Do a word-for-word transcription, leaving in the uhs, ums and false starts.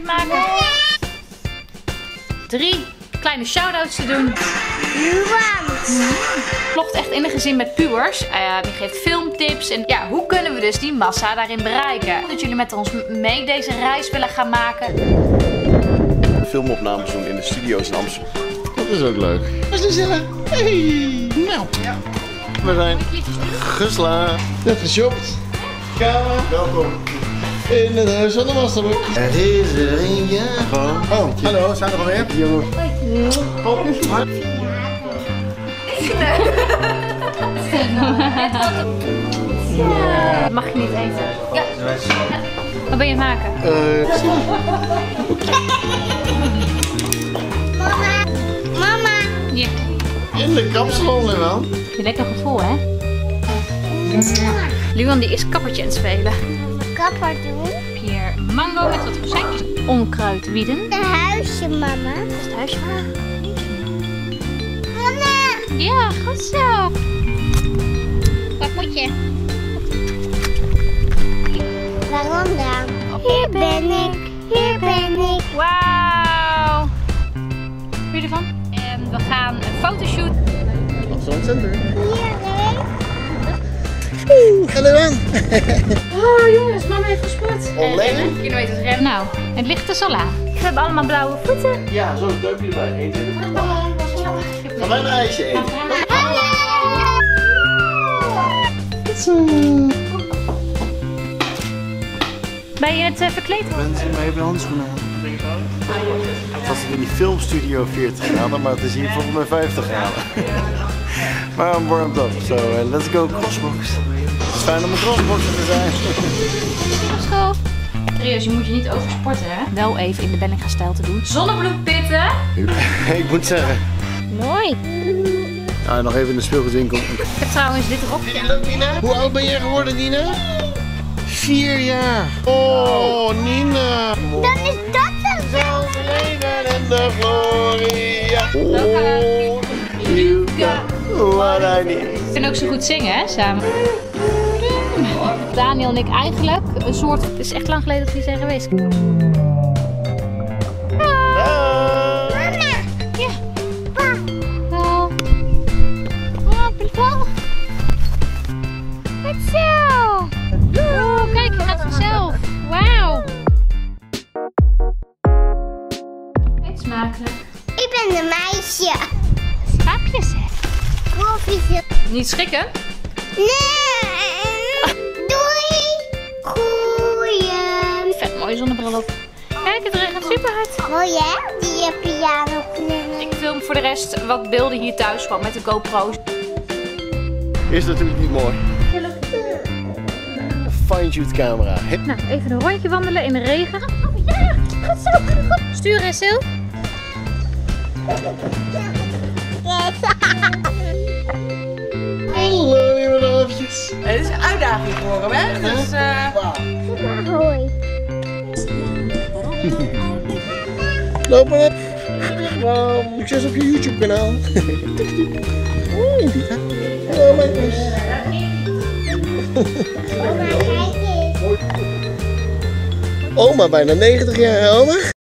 maken. Drie kleine shout-outs te doen. Vlogt echt in een gezin met pubers. Uh, die geeft filmtips. En ja, hoe kunnen we dus die massa daarin bereiken? Dat jullie met ons mee deze reis willen gaan maken. Filmopnames doen in de studio's in Amsterdam. Dat is ook leuk. Dat is gezellig. Hey. Nou. Ja. We zijn geslaagd. Net geshopt. Kamer. Welkom. In het huis van de Masterboek. Er is er een jaar. Oh, hallo, zijn we er alweer? Jongen. Oh, Ja. Mag je niet eten? Ja. Wat ben je aan het maken? Uh, Mama. Mama. Ja. In de kapsalon, Luan. Je lekker gevoel, hè? Luan die is kappertje aan het spelen. Kapper doen. Hier mango met wat rozijntjes. Onkruid wieden. Het huisje, mama. Dat is het huisje, mama. Mama. Ja, goed zo. Wat moet je? Waarom dan? Hier ben ik. Hier ben ik. Wauw. Vind je ervan? En we gaan een fotoshoot. Amsterdam Center. Hier, nee. Oeh, hallo aan. Oh jongens, mama heeft gesport. Alleen? Je weet het rennen. Nou, het ligt dus al aan. We hebben allemaal blauwe voeten. Ja, zo duimpje erbij. Eén, twee, drie. Gaan wij een ijsje eten? Ben je het uh, verkleed? Mensen, maar heb je handschoenen aan? Het was in die filmstudio veertig graden, maar het is hier volgens mij vijftig graden. Maar I'm warmed up, so uh, let's go crossbox. Het is fijn om een crossboxer te zijn. Op school. Serieus, je moet je niet oversporten, hè? Wel even in de Bellinga-stijl te doen. Zonnebloempitten. Ik moet zeggen. Mooi. Nou, nog even in de speelgoedwinkel. Ik heb trouwens dit erop. Hoe oud ben jij geworden, Nina? Vier jaar. Oh, Nina. Dan is dat een Zo leven in de gloria. Oh, you got what I need. We kunnen ook zo goed zingen, hè, samen. Daniel en ik eigenlijk een soort... Het is echt lang geleden dat we hier zijn geweest. Mama. Ja. Wel. Oh, beval. Goed zo. Oh, kijk, je gaat vanzelf. Wauw. Eet smakelijk. Ik ben een meisje. Schaapjes, hè? Koffietje. Niet schrikken. Nee. Doei. Goeie. Vet mooie zonnebril op. Kijk, het regent super hard. Mooi hè? Die piano knunnen. Ik film voor de rest wat beelden hier thuis gewoon met de GoPro's. Is natuurlijk niet mooi. Fine-tuned camera. Hip. Nou, even een rondje wandelen in de regen. Ja, goed zo. Sturen, Sil. Hallo, lieve loofjes. Het is een uitdaging voor hem, hè? Dus, uh... Hoi. Loop maar op. Wow, succes op je YouTube kanaal. Oei, Dita. Hallo, mijn kus. Oma bijna negentig jaar, oma.